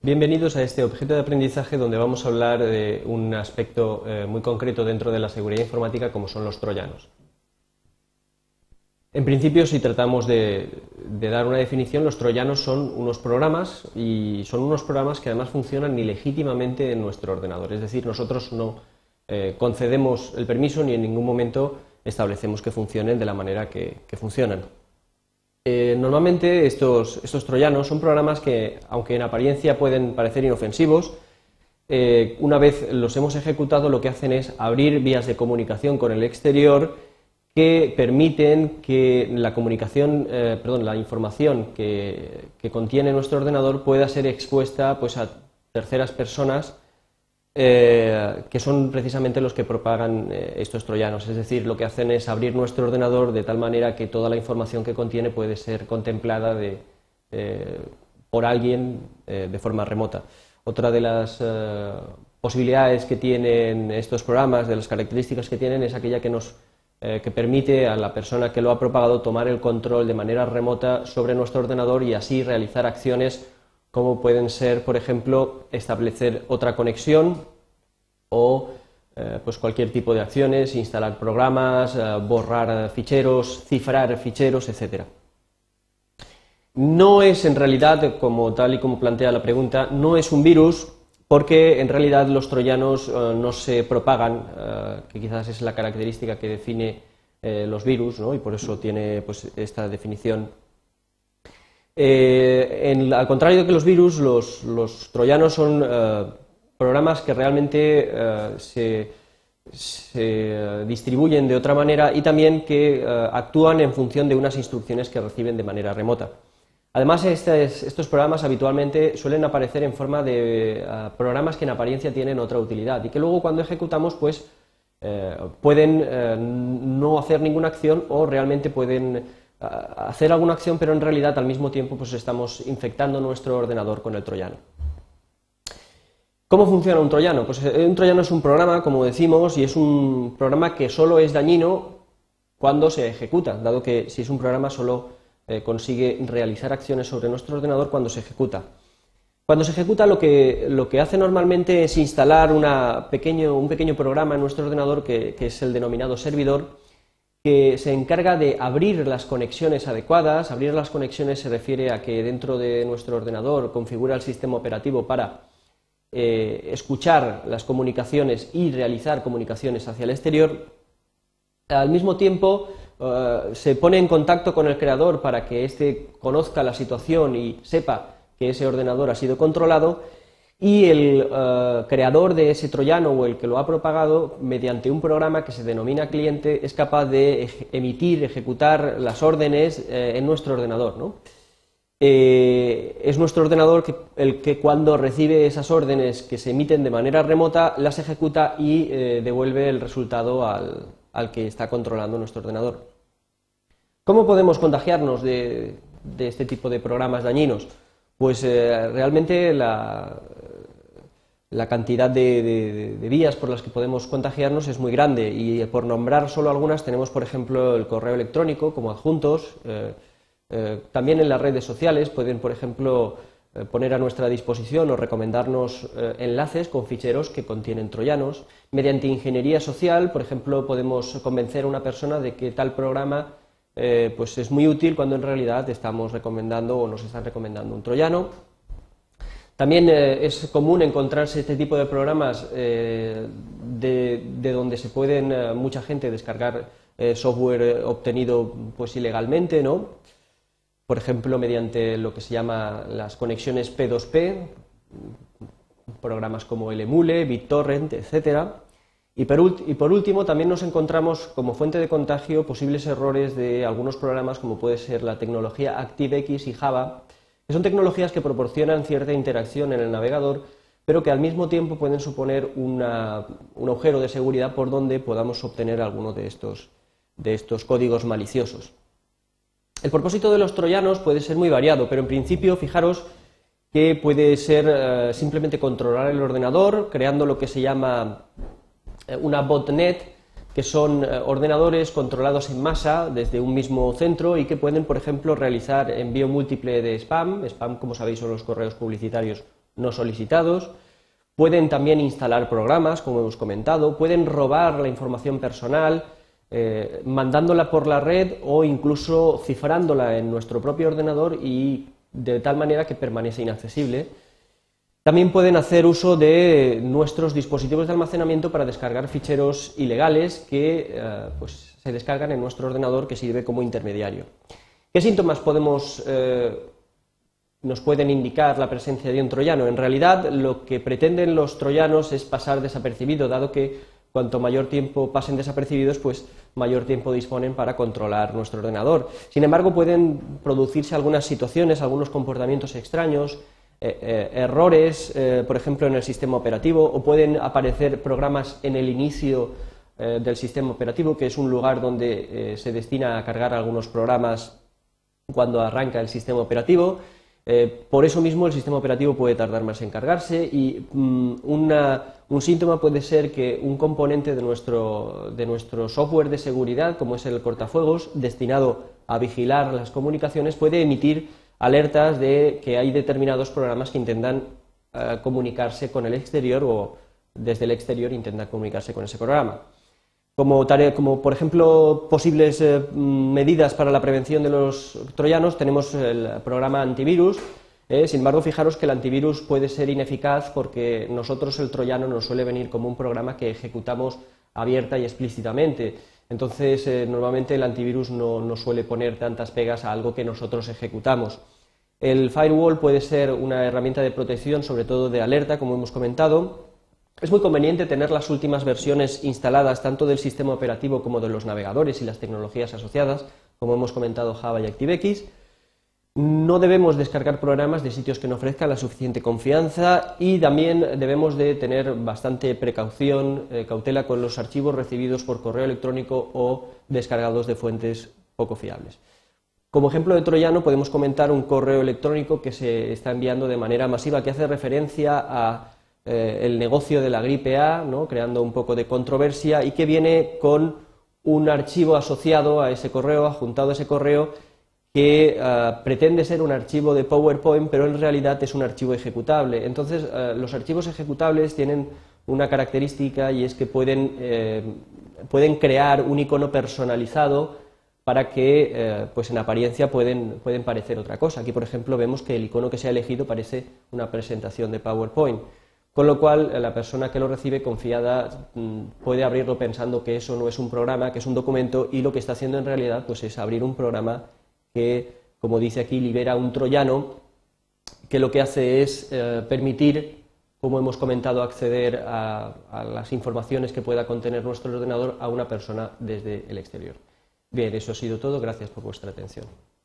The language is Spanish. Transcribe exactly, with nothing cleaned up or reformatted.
Bienvenidos a este objeto de aprendizaje donde vamos a hablar de un aspecto eh, muy concreto dentro de la seguridad informática como son los troyanos. En principio, si tratamos de, de dar una definición, los troyanos son unos programas y son unos programas que además funcionan ilegítimamente en nuestro ordenador, es decir, nosotros no eh, concedemos el permiso ni en ningún momento establecemos que funcionen de la manera que, que funcionan. Eh, normalmente estos, estos troyanos son programas que, aunque en apariencia pueden parecer inofensivos, eh, una vez los hemos ejecutado lo que hacen es abrir vías de comunicación con el exterior que permiten que la comunicación, eh, perdón, la información que, que contiene nuestro ordenador pueda ser expuesta pues, a terceras personas Eh, que son precisamente los que propagan eh, estos troyanos, es decir, lo que hacen es abrir nuestro ordenador de tal manera que toda la información que contiene puede ser contemplada de, eh, por alguien eh, de forma remota. Otra de las eh, posibilidades que tienen estos programas, de las características que tienen, es aquella que nos eh, que permite a la persona que lo ha propagado tomar el control de manera remota sobre nuestro ordenador y así realizar acciones como pueden ser, por ejemplo, establecer otra conexión o eh, pues cualquier tipo de acciones, instalar programas, eh, borrar ficheros, cifrar ficheros, etcétera. No es en realidad, como tal y como plantea la pregunta, no es un virus porque en realidad los troyanos eh, no se propagan, eh, que quizás es la característica que define eh, los virus, ¿no? Y por eso tiene pues, esta definición. Eh, en, al contrario que los virus, los, los troyanos son eh, programas que realmente eh, se, se distribuyen de otra manera y también que eh, actúan en función de unas instrucciones que reciben de manera remota. Además, estos, estos programas habitualmente suelen aparecer en forma de uh, programas que en apariencia tienen otra utilidad y que luego cuando ejecutamos pues eh, pueden eh, no hacer ninguna acción o realmente pueden hacer alguna acción, pero en realidad al mismo tiempo pues estamos infectando nuestro ordenador con el troyano. ¿Cómo funciona un troyano? Pues un troyano es un programa, como decimos, y es un programa que solo es dañino cuando se ejecuta, dado que si es un programa solo eh, consigue realizar acciones sobre nuestro ordenador cuando se ejecuta. Cuando se ejecuta lo que, lo que hace normalmente es instalar una pequeño, un pequeño programa en nuestro ordenador que, que es el denominado servidor, que se encarga de abrir las conexiones adecuadas. Abrir las conexiones se refiere a que dentro de nuestro ordenador configura el sistema operativo para eh, escuchar las comunicaciones y realizar comunicaciones hacia el exterior. Al mismo tiempo eh, se pone en contacto con el creador para que éste conozca la situación y sepa que ese ordenador ha sido controlado. Y el uh, creador de ese troyano o el que lo ha propagado, mediante un programa que se denomina cliente, es capaz de ej emitir, ejecutar las órdenes eh, en nuestro ordenador, ¿no? Eh, es nuestro ordenador que, el que cuando recibe esas órdenes que se emiten de manera remota, las ejecuta y eh, devuelve el resultado al, al que está controlando nuestro ordenador. ¿Cómo podemos contagiarnos de, de este tipo de programas dañinos? Pues eh, realmente la, la cantidad de, de, de vías por las que podemos contagiarnos es muy grande y por nombrar solo algunas tenemos, por ejemplo, el correo electrónico como adjuntos. Eh, eh, también en las redes sociales pueden, por ejemplo, eh, poner a nuestra disposición o recomendarnos eh, enlaces con ficheros que contienen troyanos. Mediante ingeniería social, por ejemplo, podemos convencer a una persona de que tal programa Eh, pues es muy útil cuando en realidad estamos recomendando o nos están recomendando un troyano. También eh, es común encontrarse este tipo de programas eh, de, de donde se pueden eh, mucha gente descargar eh, software obtenido pues ilegalmente, ¿no? Por ejemplo, mediante lo que se llama las conexiones P dos P, programas como el Emule, BitTorrent, etcétera. Y por, y por último, también nos encontramos como fuente de contagio posibles errores de algunos programas como puede ser la tecnología ActiveX y Java, que son tecnologías que proporcionan cierta interacción en el navegador, pero que al mismo tiempo pueden suponer una, un agujero de seguridad por donde podamos obtener alguno de estos, de estos códigos maliciosos. El propósito de los troyanos puede ser muy variado, pero en principio, fijaros que puede ser eh, simplemente controlar el ordenador, creando lo que se llama una botnet, que son ordenadores controlados en masa desde un mismo centro y que pueden, por ejemplo, realizar envío múltiple de spam. Spam, como sabéis, son los correos publicitarios no solicitados. Pueden también instalar programas, como hemos comentado, pueden robar la información personal, eh, mandándola por la red o incluso cifrándola en nuestro propio ordenador y de tal manera que permanece inaccesible. También pueden hacer uso de nuestros dispositivos de almacenamiento para descargar ficheros ilegales que eh, pues, se descargan en nuestro ordenador, que sirve como intermediario. ¿Qué síntomas podemos, eh, nos pueden indicar la presencia de un troyano? En realidad, lo que pretenden los troyanos es pasar desapercibido, dado que cuanto mayor tiempo pasen desapercibidos, pues mayor tiempo disponen para controlar nuestro ordenador. Sin embargo, pueden producirse algunas situaciones, algunos comportamientos extraños, Eh, eh, errores, eh, por ejemplo, en el sistema operativo, o pueden aparecer programas en el inicio eh, del sistema operativo, que es un lugar donde eh, se destina a cargar algunos programas cuando arranca el sistema operativo. Eh, por eso mismo el sistema operativo puede tardar más en cargarse y mm, una, un síntoma puede ser que un componente de nuestro, de nuestro software de seguridad, como es el cortafuegos, destinado a vigilar las comunicaciones, puede emitir alertas de que hay determinados programas que intentan uh, comunicarse con el exterior o desde el exterior intentan comunicarse con ese programa. Como, tarea, como por ejemplo posibles eh, medidas para la prevención de los troyanos tenemos el programa antivirus. Eh, sin embargo, fijaros que el antivirus puede ser ineficaz porque nosotros el troyano nos suele venir como un programa que ejecutamos abierta y explícitamente. Entonces, eh, normalmente el antivirus no, no suele poner tantas pegas a algo que nosotros ejecutamos. El firewall puede ser una herramienta de protección, sobre todo de alerta, como hemos comentado. Es muy conveniente tener las últimas versiones instaladas tanto del sistema operativo como de los navegadores y las tecnologías asociadas, como hemos comentado Java y ActiveX. No debemos descargar programas de sitios que no ofrezcan la suficiente confianza y también debemos de tener bastante precaución, eh, cautela con los archivos recibidos por correo electrónico o descargados de fuentes poco fiables. Como ejemplo de troyano podemos comentar un correo electrónico que se está enviando de manera masiva, que hace referencia a eh, el negocio de la gripe A, ¿no? Creando un poco de controversia, y que viene con un archivo asociado a ese correo, adjuntado a ese correo, que uh, pretende ser un archivo de PowerPoint, pero en realidad es un archivo ejecutable. Entonces, uh, los archivos ejecutables tienen una característica y es que pueden, eh, pueden crear un icono personalizado para que, eh, pues en apariencia, pueden, pueden parecer otra cosa. Aquí, por ejemplo, vemos que el icono que se ha elegido parece una presentación de PowerPoint, con lo cual la persona que lo recibe confiada mmm, puede abrirlo pensando que eso no es un programa, que es un documento, y lo que está haciendo en realidad pues, es abrir un programa que, como dice aquí, libera un troyano, que lo que hace es eh, permitir, como hemos comentado, acceder a, a las informaciones que pueda contener nuestro ordenador a una persona desde el exterior. Bien, eso ha sido todo. Gracias por vuestra atención.